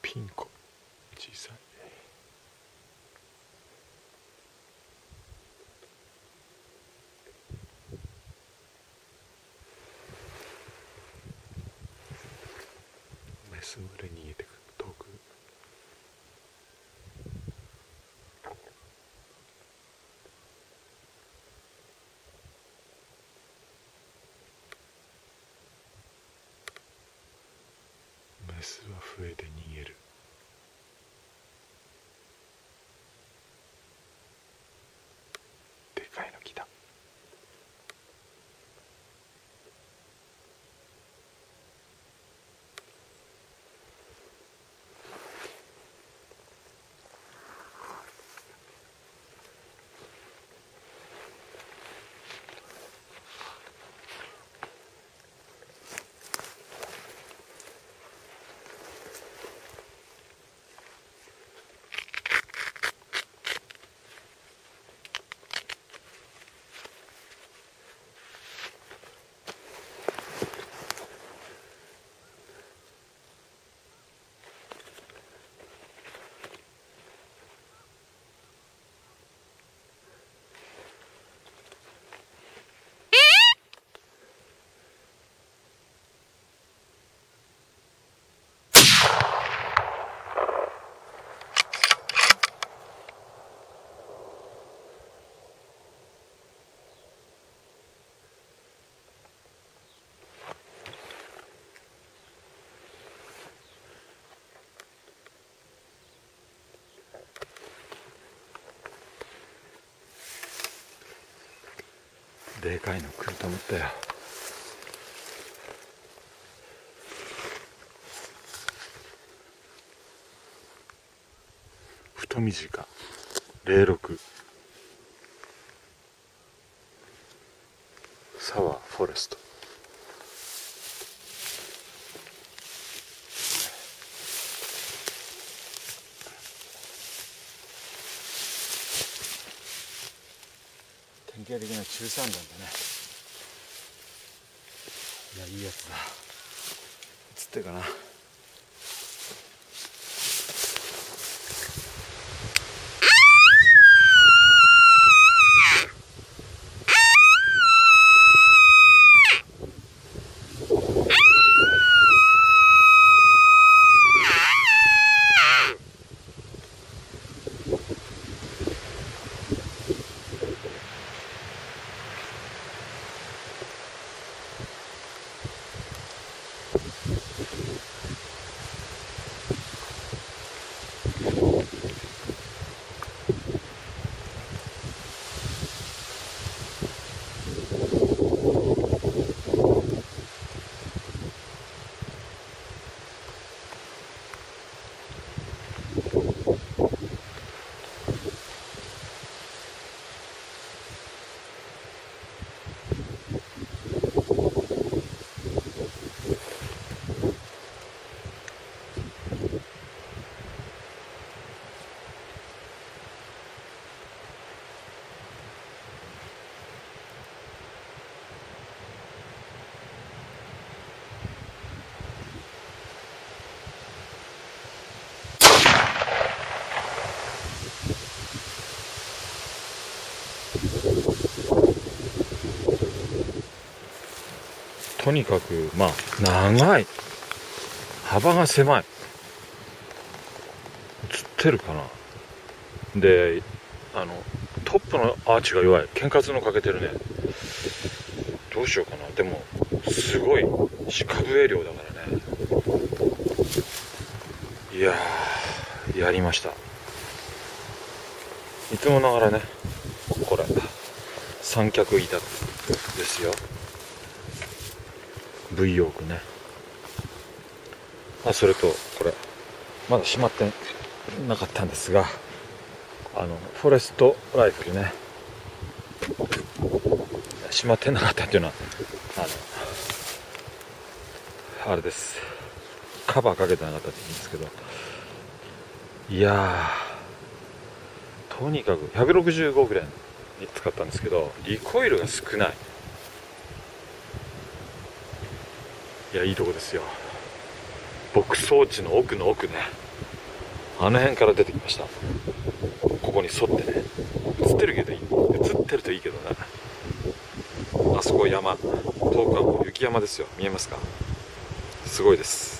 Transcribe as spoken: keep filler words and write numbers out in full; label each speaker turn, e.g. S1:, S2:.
S1: ピンコ小さい。メス群れに逃げてく遠く。メスは笛で逃げる。でかいの来た。でかいの来ると思ったよ。太短ゼロろくサワーフォレスト。典型的な中三段だね。いや、いいやつだ。映ってるかな。とにかくまあ長い、幅が狭い。映ってるかな。で、あのトップのアーチが弱い。喧嘩のかけてるね。どうしようかな。でもすごい視覚栄量だからね。いやー、やりました。いつもながらね、これ三脚板ですよ。 V ヨークね。あ、それとこれまだしまってなかったんですが、あのフォレストライフルね、しまってなかったっていうのはあのあれです、カバーかけてなかったって言うんですけど、いやー、とにかくひゃくろくじゅうごグレンに使ったんですけど、リコイルが少ない。いや、いいとこですよ。牧草地の奥の奥ね。 あの辺から出てきました。ここに沿ってね。映ってるけどいい、映ってるといいけどね。あそこ山、遠くはもう雪山ですよ。見えますか？すごいです。